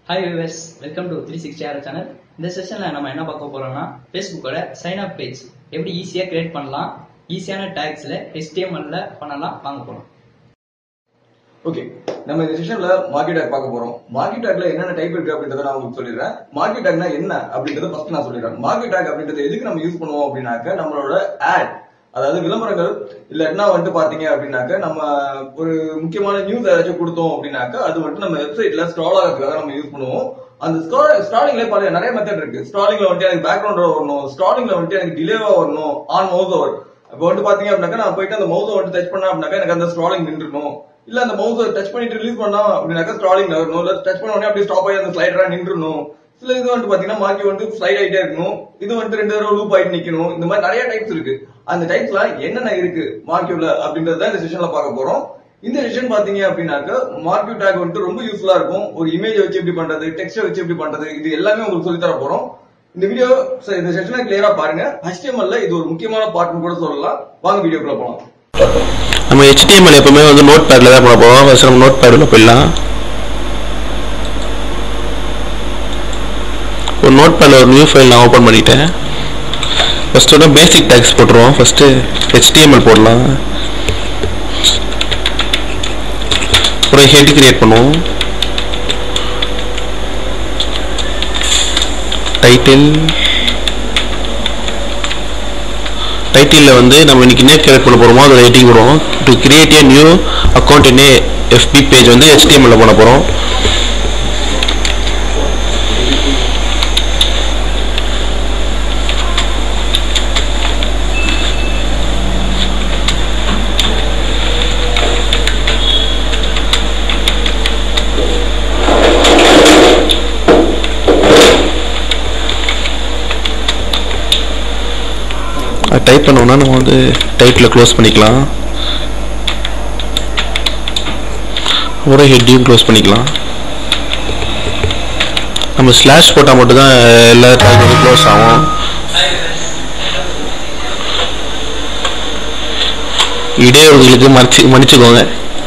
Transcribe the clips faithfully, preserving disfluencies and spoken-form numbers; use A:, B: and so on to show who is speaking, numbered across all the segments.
A: Hi viewers, welcome to three sixty R channel. இந்த செஷன்ல நம்ம என்ன பார்க்க போறோம்னா Facebookோட sign up page எப்படி ஈஸியா கிரியேட் பண்ணலாம், ஈஸியான டாக்ஸ்ல H T M L ல பண்ணலாம் வாங்க போறோம்.
B: ஓகே, நம்ம இந்த செஷன்ல மார்க்கெட் டாக் பார்க்க போறோம். மார்க்கெட் டாக்ல என்னென்ன டைப் இருக்கு அப்படின்றத நான் உங்களுக்கு சொல்லிடுறேன். மார்க்கெட் டாக்னா என்ன அப்படின்றத ஃபர்ஸ்ட் நான் சொல்லிடுறேன். மார்க்கெட் டாக் அப்படின்றது எதுக்கு நம்ம யூஸ் பண்ணுவோம் அப்படின்னாக்க நம்மளோட ஆட், அதாவது விளம்பரங்கள் இல்லன்னா வந்துட்டு பாத்தீங்க அப்படின்னாக்க நம்ம ஒரு முக்கியமான நியூஸ் ஏதாச்சும் கொடுத்தோம் அப்படின்னாக்க அது வந்துட்டு நம்ம வெப்சைட்ல ஸ்க்ரால் ஆகிறதுக்காக நம்ம யூஸ் பண்ணுவோம். அந்த ஸ்க்ராலிங்ல பல நிறைய மெத்தட் இருக்கு. ஸ்க்ராலிங்ல வந்துட்டு எனக்கு பேக்ரவுண்ட் வரணும், ஸ்க்ராலிங்ல வந்துட்டு எனக்கு டிலேவா வரணும், ஆன் மவுஸ் ஓவர். இப்போ வந்து பாத்தீங்க அப்படின்னாக்க நான் போயிட்டு அந்த மவுஸ் வந்துட்டு டச் பண்ணா அப்படின்னாக்க எனக்கு அந்த ஸ்க்ராலிங் நின்றுணும். இல்ல அந்த மவுஸ் டச் பண்ணிட்டு ரிலீஸ் பண்ணா அப்படின்னாக்க ஸ்க்ராலிங் வரணும். இல்ல டச் பண்ண உடனே அப்படியே ஸ்டாப் ஆகி அந்த ஸ்லைடரா நின்றுணும். சில இது வந்து பாத்தீங்கன்னா மார்க்கி வந்து ஸ்லைட் ஆயிட்டே இருக்கணும். இது வந்துட்டு ரெண்டு தடவை லூப் ஆயிட்டு நிக்கணும். இந்த மாதிரி நிறைய டைப்ஸ் இருக்கு. அந்த டைப்ஸ்ல என்னென்ன இருக்கு மார்க்கியூல அப்படின்றத இந்த செஷன்ல பார்க்க போறோம். இந்த செஷன் பாத்தீங்க அப்படின்னாக்க மார்க்கியூ டாக் வந்துட்டு ரொம்ப யூஸ்ஃபுல்லா இருக்கும். ஒரு இமேஜ் வச்சு எப்படி பண்றது, டெக்ஸ்ட் வச்சு எப்படி பண்றது, இது எல்லாமே உங்களுக்கு சொல்லி தர போறோம். இந்த வீடியோ இந்த செஷனை கிளியரா பாருங்க. H T M L ல இது ஒரு முக்கியமான பார்ட்னு கூட சொல்லலாம். வாங்க வீடியோக்குள்ள போலாம்.
C: நம்ம H T M L எப்பவுமே வந்து நோட் பேட்ல தான் பண்ண போறோம். ஃபர்ஸ்ட் நம்ம நோட் பேட்ல போயிடலாம். ஒரு நோட் பேட்ல ஒரு நியூ ஃபைல் நான் ஓபன் பண்ணிட்டேன். ஃபர்ஸ்ட் வந்து பேசிக் டாக்ஸ் போட்டுருவோம். First H T M L போடலாம். ஒரு ஹெட் கிரியேட் பண்ணுவோம். டைட்டில் டைட்டில்ல வந்து நம்ம இன்னைக்கு என்ன கிரியேட் பண்ண போறோமோ அதை ரைட்டிங் வரும். To create a new account in a F B page வந்து H T M L ல பண்ண போறோம். டைப் பண்ணோம்னா நம்ம வந்து டைட்டில் க்ளோஸ் பண்ணிக்கலாம். ஒரு ஹெட்டையும் க்ளோஸ் பண்ணிக்கலாம். நம்ம ஸ்லாஷ் போட்டால் மட்டும்தான் எல்லா டைட்டிலும் க்ளோஸ் ஆகும். இடையூறுகளுக்கு மன்னிச்சு மன்னிச்சுக்கோங்க.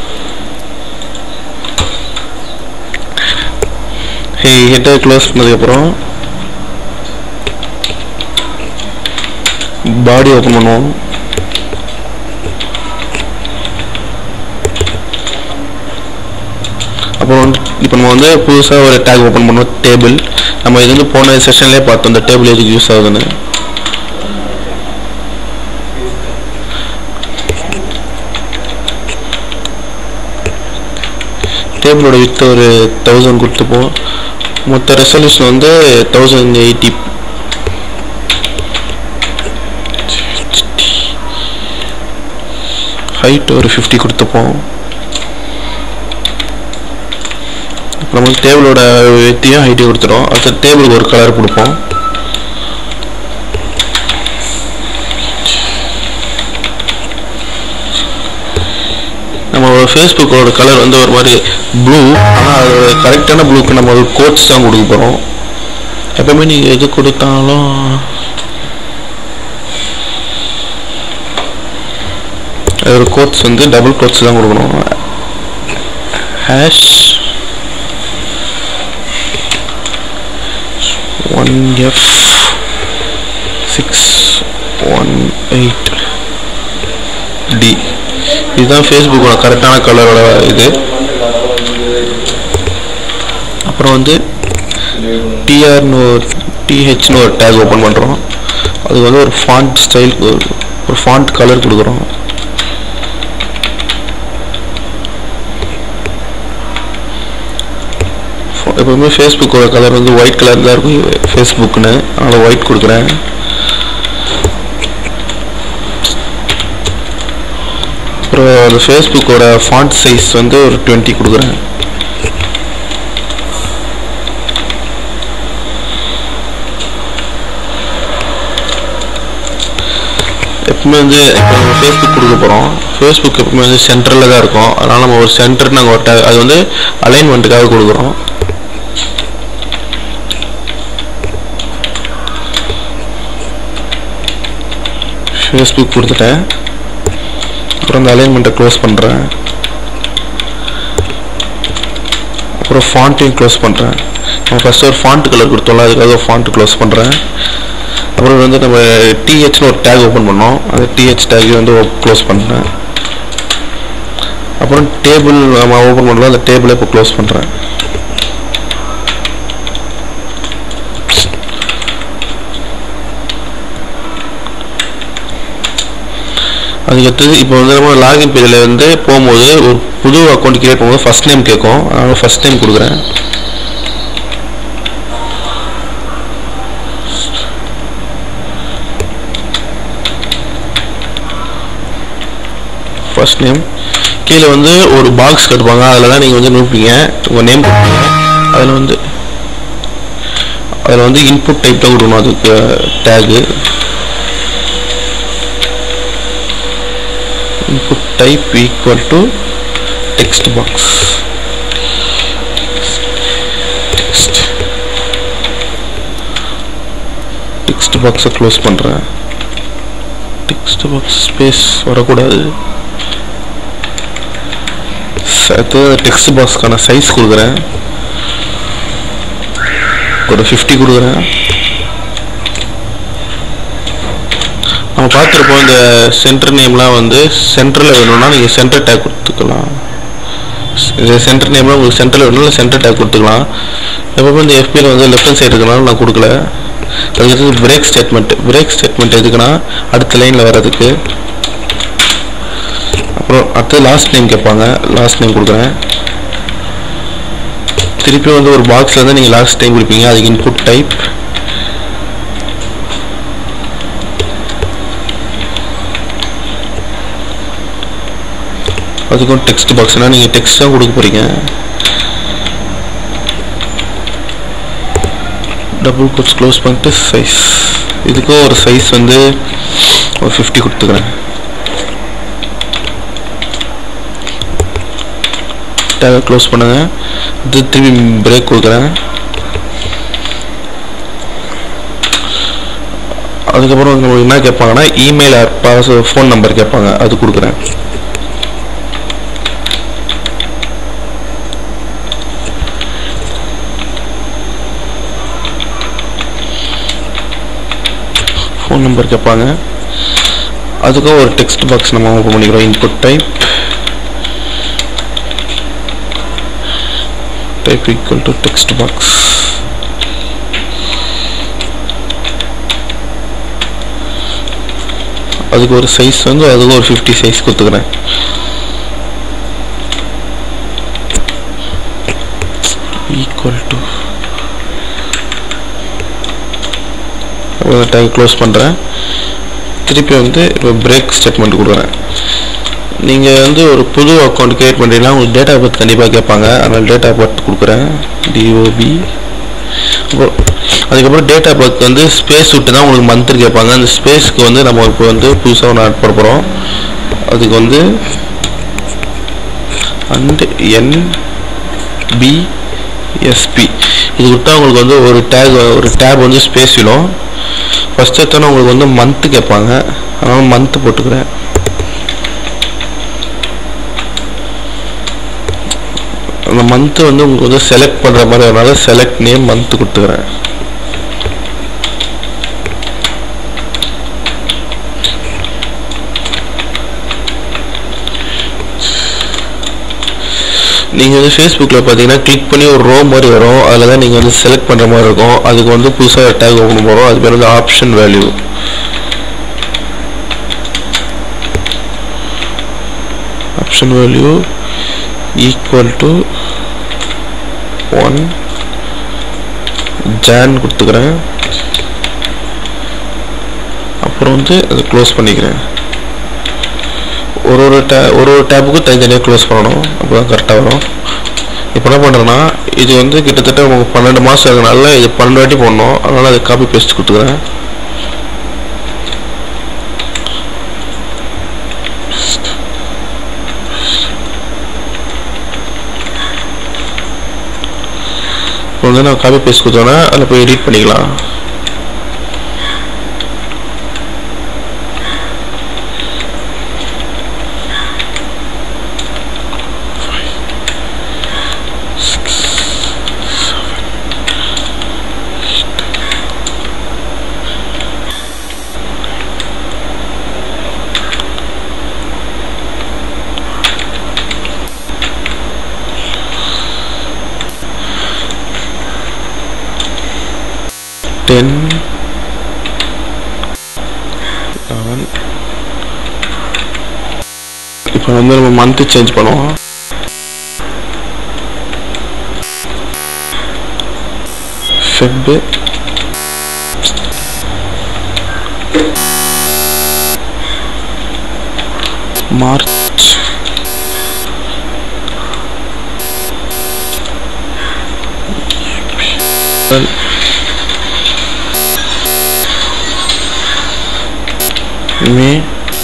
C: ஹெட்டை க்ளோஸ் பண்ணதுக்கப்புறம் பாடி ஓபன் பண்ணுவோம். அப்புறம் இப்போ நம்ம வந்து புதுசாக ஒரு டேக் ஓபன் பண்ணுவோம். டேபிள் நம்ம இது வந்து போன செஷன்லேயே பார்த்தோம் இந்த டேபிள் எதுக்கு யூஸ் ஆகுதுன்னு. டேபிளோட வித் ஒரு தௌசண்ட் கொடுத்துப்போம். மொத்த ரெசல்யூஷன் வந்து தௌசண்ட் எயிட்டி. ஹைட் ஒரு ஃபிஃப்டி கொடுத்துப்போம். நம்ம டேபிளோட வித்தையும் ஹைட்டையும் கொடுத்துட்டோம். அடுத்த டேபிளுக்கு ஒரு கலர் கொடுப்போம். நம்ம ஃபேஸ்புக்கோட கலர் வந்து ஒரு மாதிரி ப்ளூ, ஆனால் அதோட கரெக்டான ப்ளூக்கு நம்ம ஒரு கோட்ஸ் தான் கொடுக்க போகிறோம். எப்பவுமே நீங்கள் எது கொடுத்தாலும் ஒரு கோட்ஸ் வந்து டபுள் கோட்ஸ் தான் கொடுக்கணும். Hash one F six one eight D இதுதான் ஃபேஸ்புக்கோட கரெக்டான கலரோட இது. அப்புறம் வந்து டிஆர்னு ஒரு டிஹெச்னு ஒரு டேக் ஓப்பன் பண்ணுறோம். அதுக்கு வந்து ஒரு ஃபாண்ட் ஸ்டைல் ஒரு ஃபாண்ட் கலர் கொடுக்குறோம். எப்பவுமே ஃபேஸ்புக்கோட கலர் வந்து ஒயிட் கலர் தான் இருக்கும் ஃபேஸ்புக்னு, அதனால் ஒயிட் கொடுக்குறேன். அப்புறம் அந்த ஃபேஸ்புக்கோட ஃபாண்ட் சைஸ் வந்து ஒரு டுவெண்ட்டி கொடுக்குறேன். எப்பவுமே வந்து இப்போ நம்ம ஃபேஸ்புக் கொடுக்க போகிறோம். ஃபேஸ்புக் எப்பவுமே வந்து சென்டரில் தான் இருக்கும். அதனால் நம்ம ஒரு சென்டர் நாங்கள் ஒரு அது வந்து அலைன்மெண்ட்டுக்காக கொடுக்குறோம். ஃபேஸ்புக் கொடுத்துட்டேன். அப்புறம் அந்த அலைன்மெண்ட்டை க்ளோஸ் பண்ணுறேன். அப்புறம் ஃபாண்ட்டையும் க்ளோஸ் பண்ணுறேன். ஃபர்ஸ்ட் ஒரு ஃபாண்ட் கலர் கொடுத்தோம்ல, அதுக்காக ஃபாண்ட் க்ளோஸ் பண்ணுறேன். அப்புறம் வந்து நம்ம டிஹெச்னு ஒரு டேக் ஓப்பன் பண்ணோம், அந்த டிஹெச் டேக் வந்து க்ளோஸ் பண்ணுறேன். அப்புறம் டேபிள் நம்ம ஓப்பன் பண்ணலாம், அந்த டேபிளை இப்போ க்ளோஸ் பண்ணுறேன். அதுக்கடுத்தது இப்போ வந்து நம்ம லாகின் பேஜில் வந்து போகும்போது ஒரு புது அக்கௌண்ட் கிரியேட் பண்ணும்போது ஃபர்ஸ்ட் நேம் கேட்கும், அதனால் ஃபர்ஸ்ட் நேம் கொடுக்குறேன். ஃபர்ஸ்ட் நேம் கீழே வந்து ஒரு பாக்ஸ் கட்டுப்பாங்க, அதில் தான் நீங்கள் வந்து நோப்பீங்க உங்கள் நேம் கொடுப்பீங்க. அதில் வந்து அதில் வந்து இன்புட் டைப் தான் கொடுக்கணும், அதுக்கு tag input type equal to text box. text text box close பண்றேன். text box ஸ்பேஸ் வரக்கூடாது. அடுத்து text boxக்கான சைஸ் கொடுக்குறேன், ஒரு ஃபிஃப்டி கொடுக்குறேன். நம்ம பார்த்துருப்போம் இந்த சென்டர் நேம்லாம் வந்து சென்டரில் வேணும்னா நீங்கள் சென்டர் டேக் கொடுத்துக்கலாம். இந்த சென்டர் நேம்லாம் உங்களுக்கு சென்டரில் வேணும்னா சென்டர் டேக் கொடுத்துக்கலாம். எப்பவுமே இந்த எஃபியில் வந்து லெஃப்ட் ஹேண்ட் சைடு இருக்கனால நான் கொடுக்கல. அதுக்கு பிரேக் ஸ்டேட்மெண்ட் பிரேக் ஸ்டேட்மெண்ட் எதுக்குன்னா அடுத்த லைனில் வர்றதுக்கு. அப்புறம் அடுத்து லாஸ்ட் நேம் கேட்பாங்க, லாஸ்ட் நேம் கொடுக்குறேன். திருப்பி வந்து ஒரு பாக்ஸில் வந்து நீங்கள் லாஸ்ட் டைம் கொடுப்பீங்க, அதுக்கு இன்புட் டைப். அதுக்கும் டெக்ஸ்ட் பாக்ஸ்னா நீங்கள் டெக்ஸ்ட் தான் கொடுக்க போகிறீங்க. டபுள் கோட்ஸ் க்ளோஸ் பண்ணிட்டு சைஸ், இதுக்கும் ஒரு சைஸ் வந்து ஒரு ஃபிஃப்டி கொடுத்துக்கிறேன். டேகை க்ளோஸ் பண்ணுங்க. இது திரும்பி பிரேக் கொடுக்குறேன். அதுக்கப்புறம் உங்களுக்கு என்ன கேட்பாங்கன்னா இமெயில் பாஸ் ஃபோன் நம்பர் கேட்பாங்க, அது கொடுக்குறேன். ஃபோன் நம்பர் கேட்பாங்க, அதுக்கும் ஒரு டெக்ஸ்ட் பாக்ஸ் நம்ம ஓப்பன் பண்ணிக்கிறோம். Input type type equal to text box. அதுக்கு ஒரு சைஸ் வந்து அதுக்கு ஒரு ஃபிஃப்டி சைஸ் கொடுத்துக்கிறேன். ஈக்குவல் டு டேக் க்ளோஸ் பண்ணுறேன். திருப்பி வந்து இப்போ பிரேக் ஸ்டேட்மெண்ட் கொடுக்குறேன். நீங்கள் வந்து ஒரு புது அக்கௌண்ட் கிரியேட் பண்ணுறீங்கன்னா உங்களுக்கு டேட் ஆஃப் பர்த் கண்டிப்பாக கேட்பாங்க, அதனால் டேட் ஆஃப் பர்த் கொடுக்குறேன், டிஓபி. அப்புறம் அதுக்கப்புறம் டேட் ஆஃப் பர்த் வந்து ஸ்பேஸ் விட்டு தான் உங்களுக்கு மந்த் கேட்பாங்க. அந்த ஸ்பேஸ்க்கு வந்து நம்ம இப்போ வந்து புதுசாக ஒன்று ஆட் பண்ண போகிறோம். அதுக்கு வந்து அண்ட் என்பிஎஸ்பி இது விட்டால் உங்களுக்கு வந்து ஒரு டேக் ஒரு டேப் வந்து ஸ்பேஸ் விடும். ஃபர்ஸ்ட் எடுத்தோன்னா உங்களுக்கு வந்து மந்த்து கேட்பாங்க, அதனால் மந்த்து போட்டுக்கிறேன். அந்த மந்த்து வந்து உங்களுக்கு வந்து செலக்ட் பண்ணுற மாதிரி அதனால செலக்ட் நேம் மந்த்து கொடுத்துக்கிறேன். நீங்கள் வந்து ஃபேஸ்புக்கில் பார்த்தீங்கன்னா கிளிக் பண்ணி ஒரு ரோ மாதிரி வரும், அதில் தான் நீங்கள் வந்து செலக்ட் பண்ணுற மாதிரி இருக்கும். அதுக்கு வந்து புதுசாக டேக் ஓப்பன் போகிறோம், அது பேர் வந்து option value. Option value equal to one Jan கொடுத்துக்கிறேன். அப்புறம் வந்து அதை க்ளோஸ் பண்ணிக்கிறேன். ஒரு ஒரு டே ஒரு ஒரு டேப்புக்கும் தனித்தனியாக க்ளோஸ் பண்ணணும், அப்போ தான் கரெக்டாக வரும். இப்போ என்ன பண்ணுறேன்னா இது வந்து கிட்டத்தட்ட உங்களுக்கு பன்னெண்டு மாதம் இருக்கனால இது பன்னெண்டு வாட்டி போடணும், அதனால் அதை காப்பி பேஸ்ட் கொடுத்துக்கிறேன். இப்போ வந்து நான் காப்பி பேஸ்ட் கொடுத்தோன்னா அதில் போய் எடிட் பண்ணிக்கலாம். ten, eleven. இப்போ வந்து நம்ம மந்த் சேஞ்ச் பண்ணுவோம். Feb, March, April, May,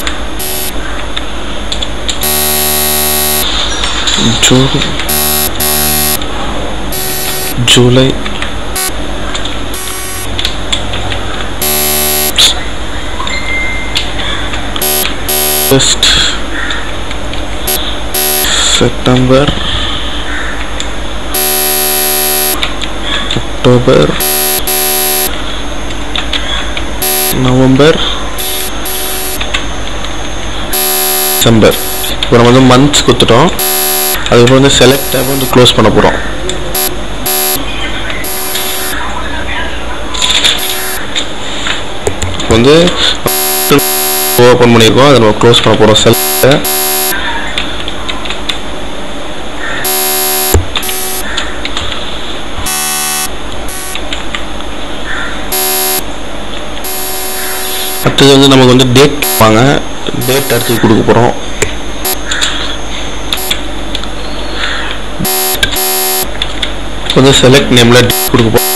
C: June, July, August, September, October, November, December. இப்போ நம்ம வந்து மந்த்ஸ் கொடுத்துட்டோம். அதுக்கப்புறம் வந்து செலக்ட் டேப் வந்து க்ளோஸ் பண்ண போகிறோம். வந்து ஓப்பன் பண்ணியிருக்கோம், அதை நம்ம க்ளோஸ் பண்ண போகிறோம் செல்லை. அடுத்தது வந்து நமக்கு வந்து டேட் வாங்க, டேட் அடுத்து கொடுக்க போகிறோம். வந்து செலக்ட் நேமில் டேட் கொடுக்க போகிறோம்.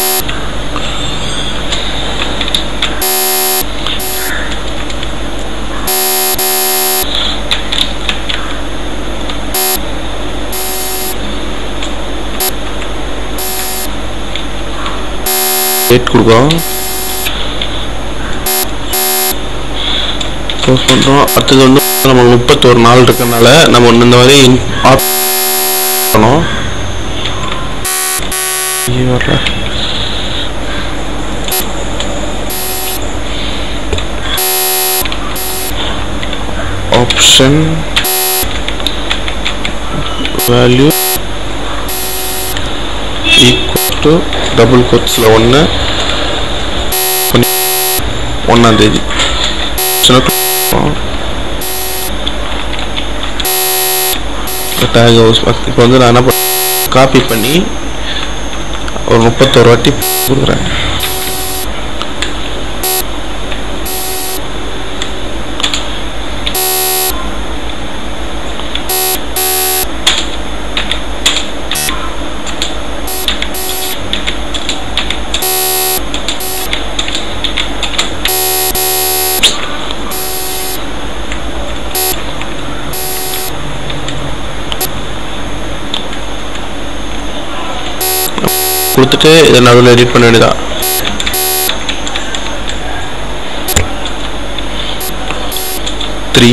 C: டேட் கொடுக்குறோம், க்ளோஸ் பண்ணுறோம். அடுத்தது வந்து நம்ம முப்பத்தொரு நாள் இருக்கிறதுனால நம்ம ஒன்று இந்த மாதிரி ஆப் பண்ணோம். Option value equal to double கோட்ஸில் ஒன்று ஒன்றாம் தேதி. டேக் ஹவுஸ் இப்போ வந்து நான் என்ன பண்ண காப்பி பண்ணி ஒரு முப்பத்தோரு வாட்டி கொடுக்குறேன். கொடுத்துட்டு இதை நடுவில் எடிட் பண்ண வேண்டியதா. Three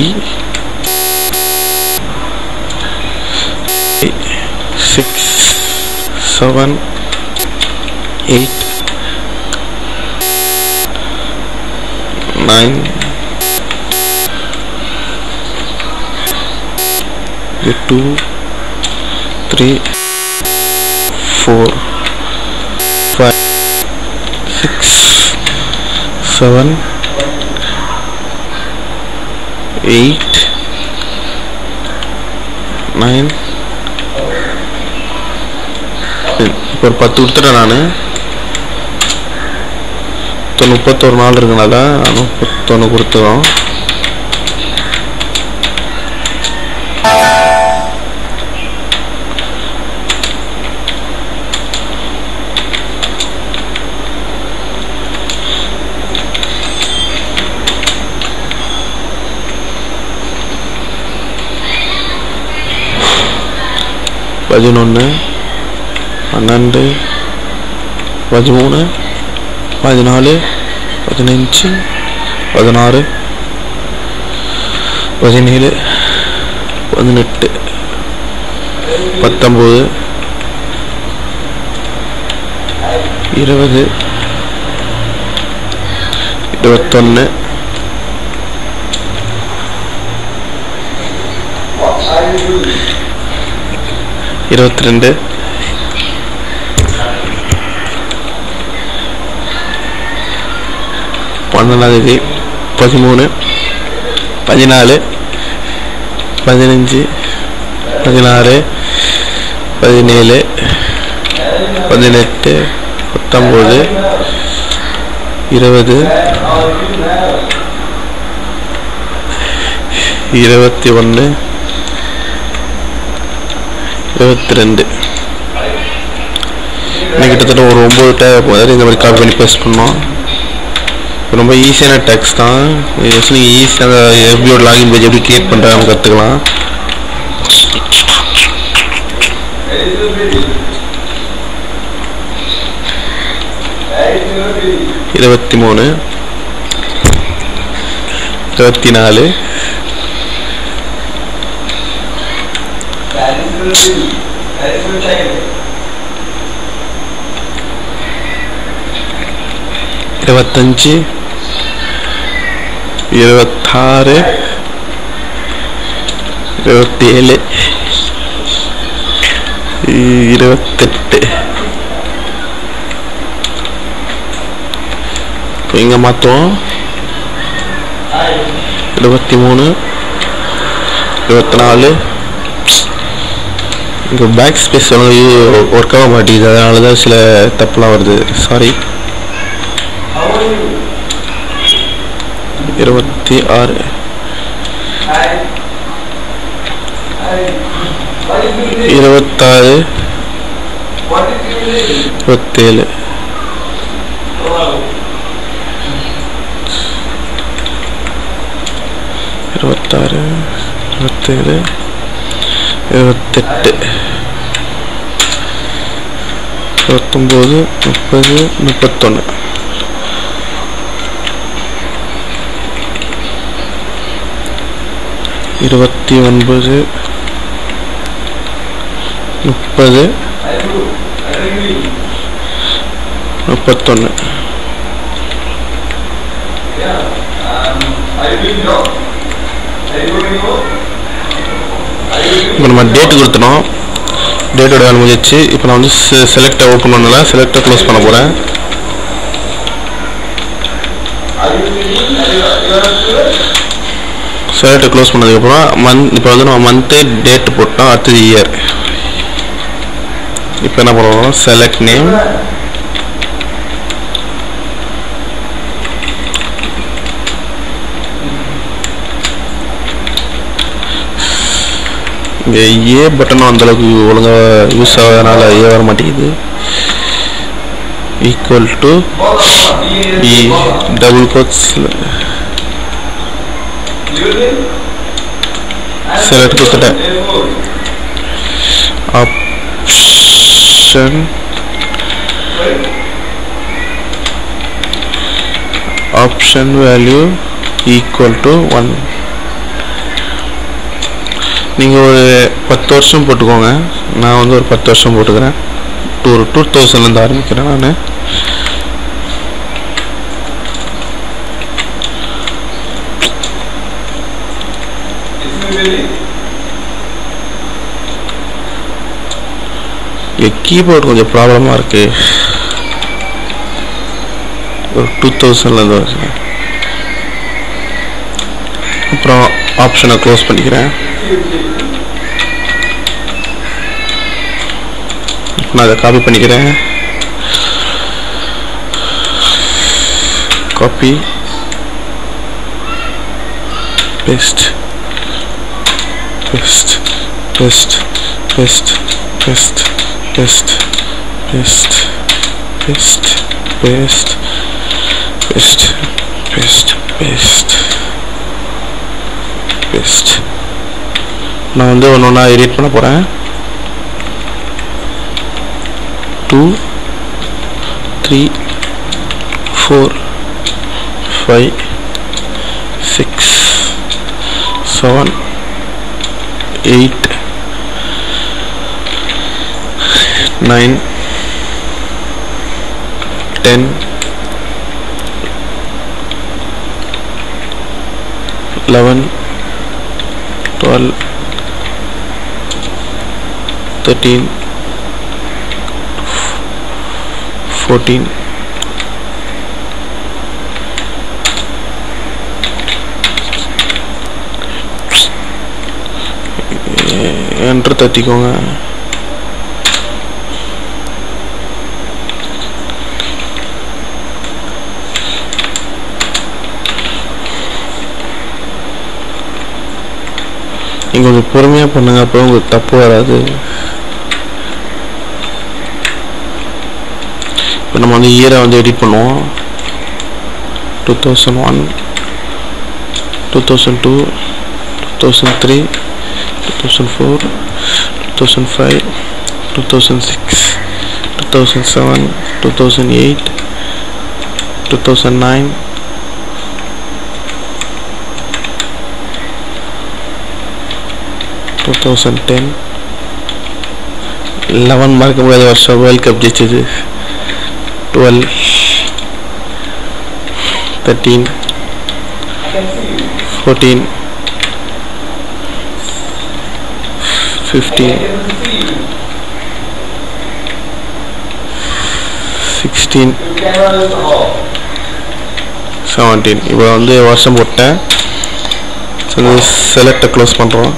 C: six seven eight nine, two, three, four, five, six, seven, eight, nine. இப்போ ஒரு பத்து கொடுத்துட்டேன் நான். முப்பத்தொரு நாள் இருக்கனால முப்பத்தொன்று கொடுத்துரும். பதினொன்று, பன்னெண்டு, பதிமூணு, பதினாலு, பதினஞ்சு, பதினாறு, பதினேழு, பதினெட்டு, பத்தொம்பது, இருபது, இருபத்தொன்று, இருபத்தி ரெண்டு, பன்னெண்டாம் தேதி பதிமூணு பதினாலு பதினஞ்சு பதினாறு பதினேழு பதினெட்டு பத்தொம்போது இருபது இருபத்தி ஒன்று இருபத்தி ரெண்டு இன்னும் கிட்டத்தட்ட ஒரு ஒம்பது டேப் போதாது இந்த மாதிரி காப்பி பண்ணி பேஸ்ட் பண்ணோம். ரொம்ப ஈஸியான டேக்ஸ் தான். நீங்கள் ஈஸியாக எஃபியோட லாகின் பேஜ் எப்படி கிரியேட் பண்ணுறாங்கன்னு கற்றுக்கலாம். இருபத்தி மூணு இருபத்தி நாலு இருபத்தஞ்சு இருபத்தாறு இருபத்தேழு இருபத்தெட்டு இங்கே மாற்றுவோம். இருபத்தி மூணு இருபத்தி நாலு இங்கே பேக் ஸ்பேஸ் ஒர்க் ஆக மாட்டேங்குது, அதனால தான் சில தப்புலாம் வருது, சாரி. இருபத்தி ஆறு இருபத்தாறு இருபத்தேழு இருபத்தாறு இருபத்தேழு இருபத்தெட்டு இருபத்தொம்போது முப்பது முப்பத்தொன்று இருபத்தி ஒன்பது முப்பது முப்பத்தொன்று இப்போ நம்ம டேட்டு கொடுத்தோம். டேட்டோட வேலை முடிஞ்சிச்சு. இப்போ நான் வந்து செலக்டை ஓப்பன் பண்ணல, செலக்டை க்ளோஸ் பண்ண போகிறேன். செலக்டை க்ளோஸ் பண்ணதுக்கப்புறம் மந்த் இப்போ வந்து நம்ம மந்த்து டேட்டு போட்டோம், அடுத்தது இயர். இப்போ என்ன பண்ணுவோம், செலக்ட் நேம் இங்கே ஏ பட்டனும் அந்தளவுக்கு ஒழுங்காக யூஸ் ஆகிறதுனால ஏ வர மாட்டேங்குது. ஈக்குவல் டு இ டபுள் கோட்ஸில் செலக்ட் கொடுத்துட்டேன். Option option value equal to one. நீங்கள் ஒரு பத்து வருஷம் போட்டுக்கோங்க, நான் வந்து ஒரு பத்து வருஷம் போட்டுக்கிறேன். டூ ஒரு டூ தௌசண்ட்லேருந்து ஆரம்பிக்கிறேன் நான். கீபோர்டு கொஞ்சம் ப்ராப்ளமாக இருக்கு. ஒரு டூ தௌசண்ட்லேருந்து வருது. அப்புறம் ஆப்ஷனை க்ளோஸ் பண்ணிக்கிறேன். நான் அதை காப்பி பண்ணிக்கிறேன். Copy paste paste paste paste paste paste paste paste paste paste paste paste paste. நான் வந்து ஒன்று ஒன்றா எடிட் பண்ண போகிறேன். Two three four five six seven eight nine, ten, eleven, twelve, thirteen, fourteen, enter தட்டிக்கோங்க. நீங்கள் கொஞ்சம் பொறுமையாக பண்ணுங்க, அப்போ உங்களுக்கு தப்பு வராது. இப்போ நம்ம வந்து இயரை வந்து எடிட் பண்ணுவோம். Two thousand one two thousand two two thousand three two thousand four two thousand five two thousand six two thousand seven two thousand eight two thousand nine two thousand ten eleven மறக்க முடியாத வருஷம் world cup ஜெயிச்சது. Twelve thirteen fourteen fifteen sixteen seventeen. இப்போ வந்து வருஷம் போட்டேன். செலக்டை close பண்ணுறோம்.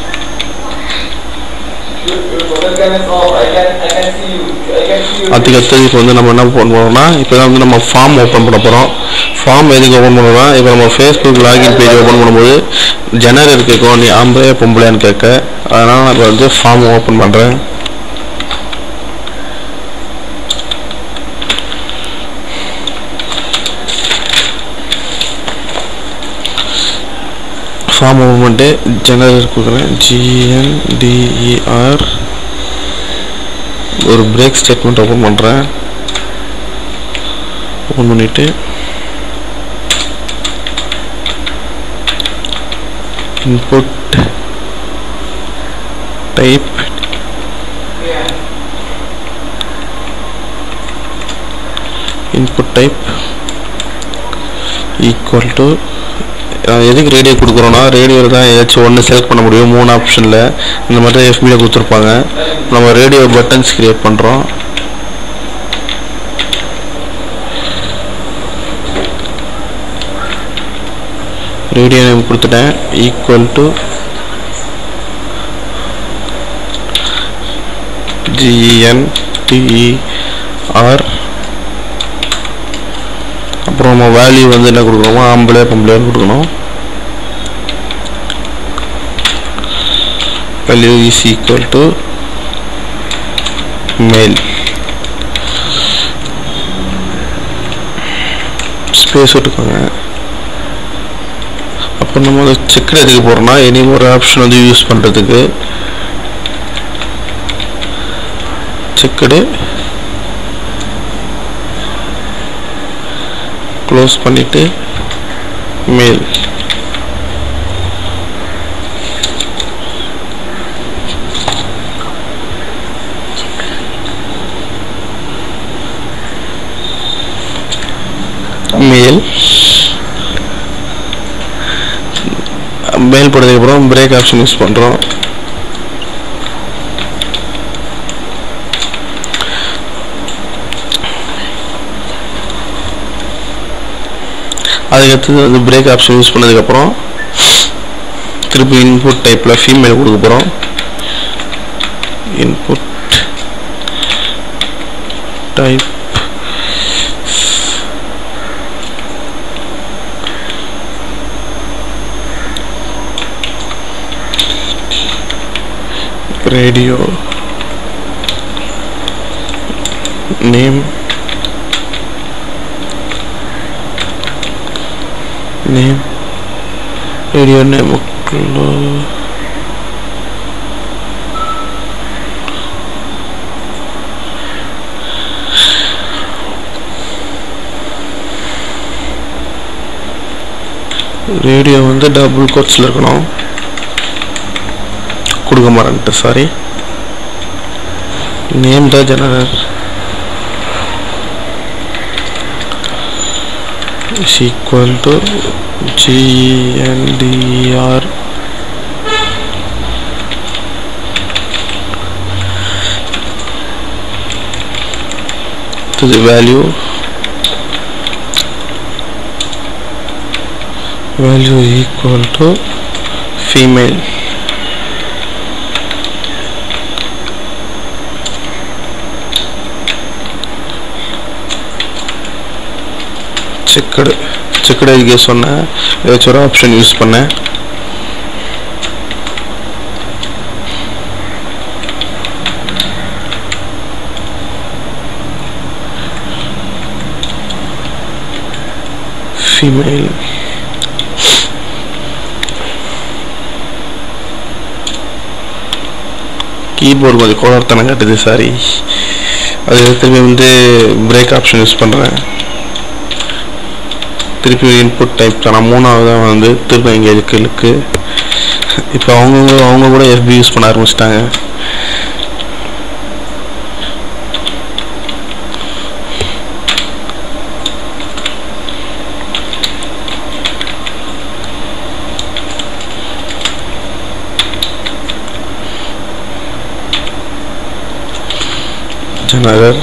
C: அதுக்கு அடுத்தது இப்போ வந்து நம்ம என்ன பண்ணுறோம்னா, இப்போ தான் வந்து நம்ம ஃபார்ம் ஓப்பன் பண்ண போகிறோம். ஃபார்ம் எதுக்கு ஓப்பன் பண்ணுறோம்னா, இப்போ நம்ம ஃபேஸ்புக் லாகின் பேஜ் ஓப்பன் பண்ணும்போது ஜெனரல் கேட்கும், நீ ஆம்பளையா பொம்பளையான்னு கேட்க. அதனால் நான் இப்போ வந்து ஃபார்ம் ஓப்பன் பண்ணுறேன். ஃபார்ம் ஓப்பன் பண்ணிட்டு ஜெனரல் கொடுக்குறேன். ஜிஎன்டிஇஆர் ஒரு பிரேக் ஸ்டேட்மெண்ட் ஓப்பன் பண்ணுறேன். ஓப்பன் பண்ணிவிட்டு input type input type equal to எதுக்கு ரேடியோ கொடுக்குறோன்னா, ரேடியோவில் தான் ஏதாச்சும் ஒன்று செலக்ட் பண்ண முடியும். மூணு ஆப்ஷனில் இந்த மாதிரி தான் எஃபியில் கொடுத்துருப்பாங்க. நம்ம ரேடியோ பட்டன்ஸ் கிரியேட் பண்ணுறோம். ரேடியோ நேம் கொடுத்துட்டேன். Equal to GNDER. அப்புறம் நம்ம வேல்யூ வந்து என்ன கொடுக்கணுமோ ஆம்பளை பொம்பளையான்னு கொடுக்கணும். Value is equal to male. Space விட்டுக்கோங்க. அப்போ நம்ம வந்து செக் எதுக்கு போகிறோம்னா, எனி ஒரு ஆப்ஷன் வந்து யூஸ் பண்ணுறதுக்கு செக்குடு க்ளோஸ் பண்ணிவிட்டு மேல். மேல் மேல் போட்டதுக்கப்புறம் பிரேக் ஆப்ஷன் யூஸ் பண்ணுறோம். அதுக்கடுத்தது வந்து பிரேக் ஆப்ஷன் யூஸ் பண்ணதுக்கப்புறம் திருப்பி இன்புட் டைப்பில் ஃபீமேல் கொடுக்க போகிறோம். Input type radio name name radio name radio வந்து டபுள் கோட்ஸ்ல இருக்கணும். கொடுக்க மாட்டேன், sorry. Name the gender is equal to gndr to the value value equal to female. Checked checked இதுக்கே சொன்னேன், ஏதாச்சும் ஒரு ஆப்ஷன் யூஸ் பண்ணேன். ஃபீமேல் கீபோர்டு கொஞ்சம் கோளாறுத்தனம் காட்டுது, சாரி. அது திருப்பி வந்து பிரேக் ஆப்ஷன் யூஸ் பண்ணுறேன். திருப்பி இன்புட் டைப் தான் மூணாவதாக வந்து திருப்பி இங்கே இருக்கு இருக்கு. இப்போ அவங்க அவங்க கூட எஃபி யூஸ் பண்ண ஆரம்பிச்சிட்டாங்க. ஜெனரல்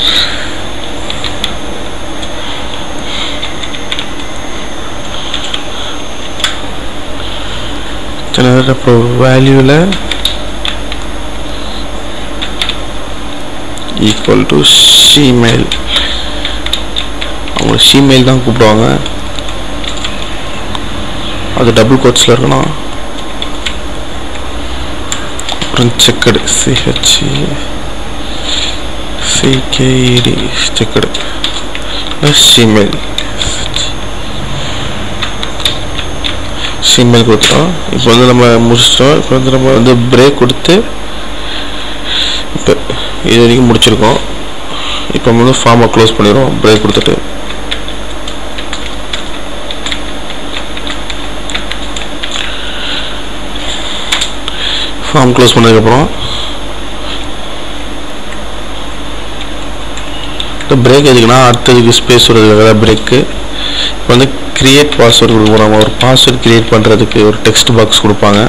C: ஜெனரல் அப்புறம் வேல்யூவில் ஈக்குவல் டு ஷீமெயில். அவங்க ஷீமெயில் தான் கூப்பிடுவாங்க, அது டபுள் கோட்ஸில் இருக்கணும். அப்புறம் checked CHE CKD checked female female கொடுத்துட்டோம். இப்போ வந்து நம்ம முடிச்சிட்டோம். இப்போ வந்து நம்ம வந்து பிரேக் கொடுத்து இப்போ இது வரைக்கும் முடிச்சிருக்கோம். இப்போ வந்து ஃபார்மை க்ளோஸ் பண்ணிடுவோம் பிரேக் கொடுத்துட்டு. ஃபார்ம் க்ளோஸ் பண்ணதுக்கப்புறம் பிரேக் எதுக்குன்னா அடுத்ததுக்கு ஸ்பேஸ் வருது பிரேக்கு. இப்போ வந்து கிரியேட் பாஸ்வேர்டு கொடுக்க போகிறாங்க. ஒரு பாஸ்வேர்டு கிரியேட் பண்ணுறதுக்கு ஒரு டெக்ஸ்ட் பாக்ஸ் கொடுப்பாங்க.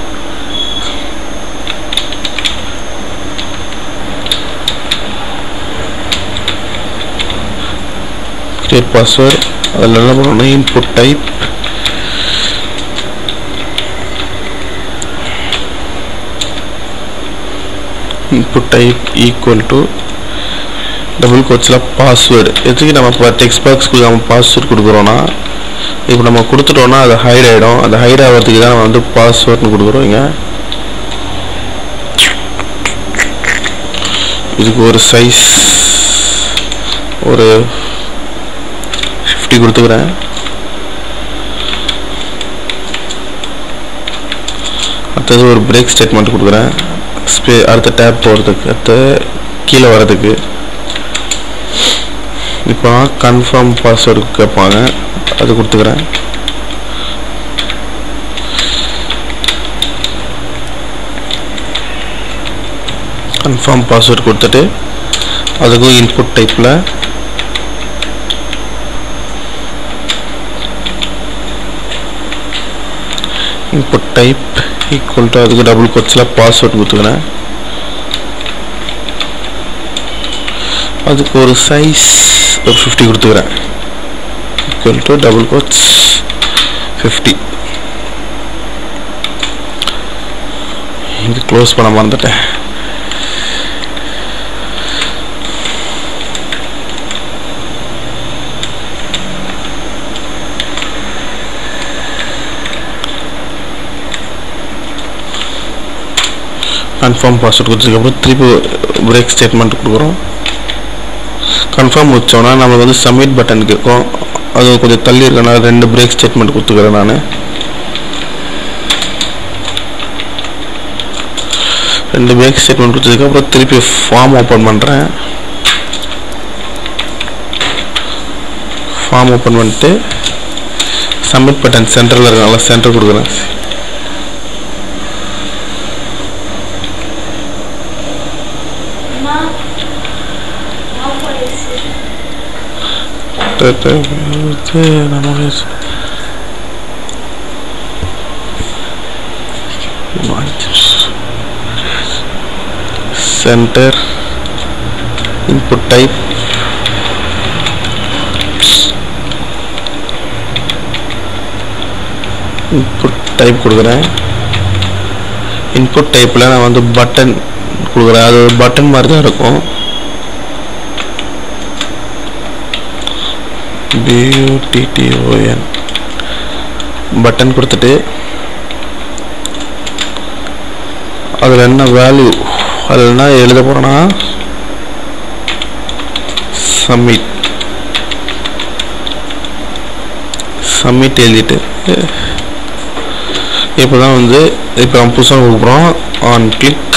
C: கிரியேட் பாஸ்வேர்டு அதில் என்ன பண்ணணும், input type input type equal to double கோட்ஸில் பாஸ்வேர்டு. எதுக்கு நம்ம இப்போ டெக்ஸ்ட் பாக்ஸ்க்கு நம்ம பாஸ்வேர்டு கொடுக்குறோன்னா, இப்போ நம்ம கொடுத்துட்டோன்னா அது ஹைட் ஆகிடும். அது ஹைட் ஆகிறதுக்கு தான் நம்ம வந்து பாஸ்வேர்டுன்னு கொடுக்குறோம். இங்கே இதுக்கு ஒரு சைஸ் ஒரு ஃபிஃப்டி கொடுத்துக்கிறேன். அடுத்தது ஒரு பிரேக் ஸ்டேட்மெண்ட் கொடுக்குறேன். ஸ்பே அடுத்த டேப் போகிறதுக்கு அடுத்த கீழே வர்றதுக்கு. இப்போ கன்ஃபார்ம் பாஸ்வேர்டு கேட்பாங்க, அது கொடுத்துக்கிறேன். கன்ஃபார்ம் பாஸ்வேர்டு கொடுத்துட்டு அதுக்கும் இன்புட் டைப்பில் இன்புட் டைப் ஈக்குவல் டு அதுக்கு டபுள் கோட்ஸில் பாஸ்வேர்டு கொடுத்துக்கிறேன். அதுக்கு ஒரு சைஸ் ஒரு ஃபிஃப்டி கொடுத்துக்கிறேன். Equal to double quotes fifty. இங்கே க்ளோஸ் பண்ண மறந்துட்டேன். கன்ஃபார்ம் பாஸ்வேர்டு கொடுத்ததுக்கப்புறம் திருப்பி பிரேக் ஸ்டேட்மெண்ட் கொடுக்குறோம். கன்ஃபார்ம் வச்சோன்னா நம்மளுக்கு வந்து சப்மிட் பட்டன் கேட்கும். அது கொஞ்சம் தள்ளி இருக்கனால ரெண்டு பிரேக் ஸ்டேட்மெண்ட் கொடுத்துக்கிறேன் நான். ரெண்டு பிரேக் ஸ்டேட்மெண்ட் கொடுத்ததுக்கப்புறம் திருப்பி ஃபார்ம் ஓப்பன் பண்ணுறேன். ஃபார்ம் ஓப்பன் பண்ணிட்டு சப்மிட் பட்டன் சென்டரில் இருக்கனால சென்டர் கொடுக்குறேன். center input type input type கொடுக்கிறேன். input typeல நான் வந்து பட்டன் கொடுக்கிறேன். அது பட்டன் மாதிரி தான் இருக்கும். B U T T O N button கொடுத்துட்டு அதில் என்ன வேல்யூ அதில் என்ன எழுத போகிறேன்னா சப்மிட் சப்மிட் எழுதிட்டு இப்போ தான் வந்து இப்போ நம்ம புதுசாக கொடுக்குறோம் ஆன் கிளிக்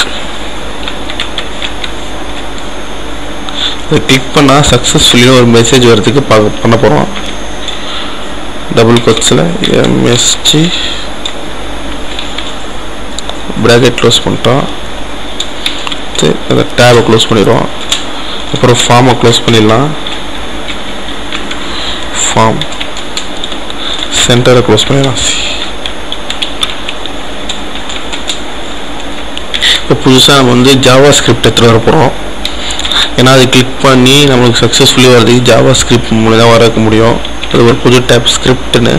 C: கிளிக் பண்ணால் சக்ஸஸ்ஃபுல்லி ஒரு மெசேஜ் வரதுக்கு பார்க்க பண்ண போகிறோம் டபுள் கோட்ஸில் எம்எஸ்ஜி ப்ராக்கெட் க்ளோஸ் பண்ணிட்டோம் அந்த டேபை க்ளோஸ் பண்ணிடுவோம் அப்புறம் ஃபார்மை க்ளோஸ் பண்ணிடலாம் ஃபார்ம் சென்டரை க்ளோஸ் பண்ணிடலாம் இப்போ புதுசாக நம்ம வந்து ஜாவா ஸ்கிரிப்ட் எடுத்துகிட்டு வர போகிறோம் ஏன்னா அது கிளிக் பண்ணி நம்மளுக்கு சக்ஸஸ்ஃபுல்லி வரதுக்கு ஜாவா ஸ்கிரிப்ட் மூலம் தான் வர முடியும் அது ஒரு புது டைப் ஸ்கிரிப்ட்னு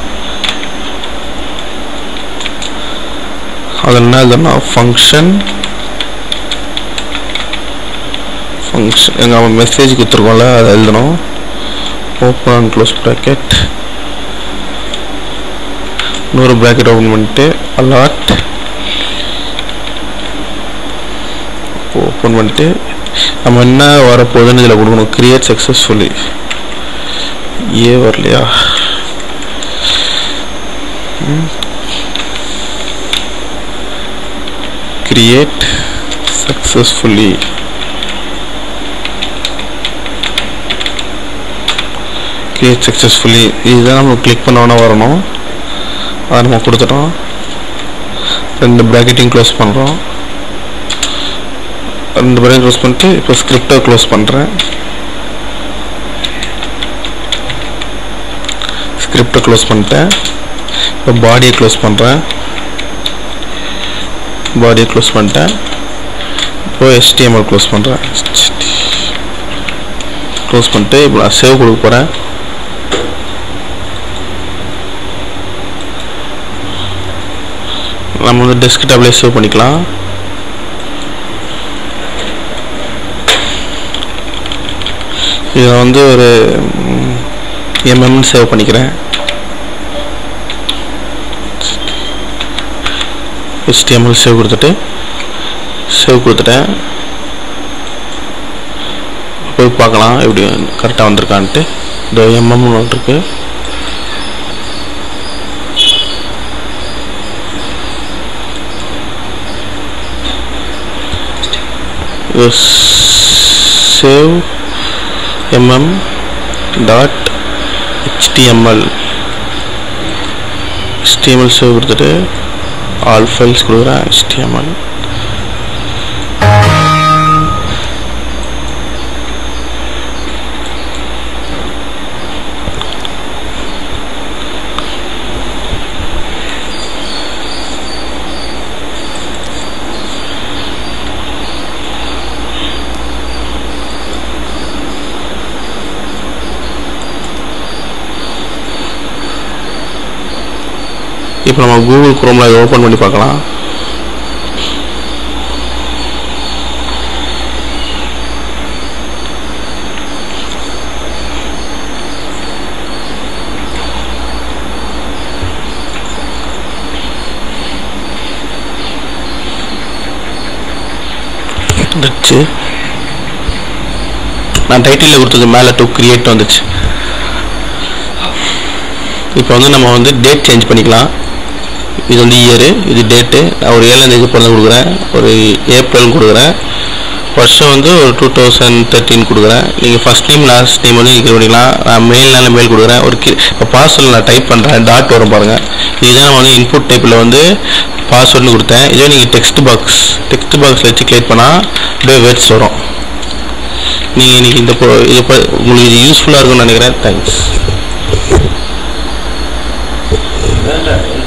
C: அது என்ன இதுன்னா ஃபங்க்ஷன் ஃபங்க்ஷன் எங்கள் அவன் மெசேஜ் கொடுத்துருக்கோம்ல அதை எழுதணும் ஓப்பன் அண்ட் க்ளோஸ் ப்ராக்கெட் இன்னொரு ப்ராக்கெட் ஓப்பன் பண்ணிட்டு அலாட் ஓப்பன் பண்ணிட்டு நம்ம என்ன வரப்போகுதுன்னு இதில் கொடுக்கணும் கிரியேட் சக்ஸஸ்ஃபுல்லி ஏ வரலையா கிரியேட் சக்ஸஸ்ஃபுல்லி கிரியேட் சக்ஸஸ்ஃபுல்லி இதுதான் நம்ம கிளிக் பண்ணோன்னா வரணும் அதை நம்ம கொடுத்துட்டோம் ரெண்டு ப்ராக்கெட்டையும் க்ளோஸ் பண்ணுறோம் ரெண்டு ப்ராக்கெட் க்ளோஸ் பண்ணிட்டு இப்போ ஸ்கிரிப்டை க்ளோஸ் பண்ணுறேன் ஸ்கிரிப்டை க்ளோஸ் பண்ணிட்டேன் இப்போ பாடியை க்ளோஸ் பண்ணுறேன் பாடியை க்ளோஸ் பண்ணிட்டேன் இப்போ எச்டிஎம்எல் க்ளோஸ் பண்ணுறேன் க்ளோஸ் பண்ணிட்டு இப்போ நான் சேவ் கொடுக்க போகிறேன் நம்ம வந்து டெஸ்க்டாப்லேயே சேவ் பண்ணிக்கலாம் இதை வந்து ஒரு எம்எம்னு சேவ் பண்ணிக்கிறேன் எச்டிஎம்எல் சேவ் கொடுத்துட்டு சேவ் கொடுத்துட்டேன் போய் பார்க்கலாம் எப்படி கரெக்டாக வந்திருக்கான்ட்டு இந்த எம்எம்னு ஒன்று இருக்கு save mm dot html html save கொடுத்துட்டு ஆல் ஃபைல்ஸ் கொடுக்குறேன் html இப்போ நம்ம கூகுள் குரோம்ல இதை ஓப்பன் பண்ணி பார்க்கலாம் வந்துச்சு நான் டைட்டில் கொடுத்தது மேலே டு கிரியேட் வந்துச்சு இப்போ வந்து நம்ம வந்து டேட் சேஞ்ச் பண்ணிக்கலாம் இது வந்து இயரு இது டேட்டு நான் ஒரு ஏழாம் தேதி பிறந்த கொடுக்குறேன் ஒரு ஏப்ரல் கொடுக்குறேன் வருஷம் வந்து ஒரு டூ தௌசண்ட் தேர்ட்டின் கொடுக்குறேன் நீங்கள் ஃபஸ்ட் நேம் லாஸ்ட் நேம் வந்து இது பண்ணிக்கலாம் நான் மெயில்னால மெயில் கொடுக்குறேன் ஒரு இப்போ பாஸ்வேர்டில் நான் டைப் பண்ணுறேன் டாட் வரும் பாருங்கள் இதுதான் நான் வந்து இன்புட் டைப்பில் வந்து பாஸ்வேர்டுன்னு கொடுத்தேன் இதே நீங்கள் டெக்ஸ்ட் பாக்ஸ் டெக்ஸ்ட் பாக்ஸில் வச்சு கிளிக் பண்ணால் அப்படியே வேர்ட்ஸ் வரும் நீங்கள் இன்றைக்கி இந்த இது உங்களுக்கு இது யூஸ்ஃபுல்லாக இருக்கும்னு நினைக்கிறேன் தேங்க்ஸ்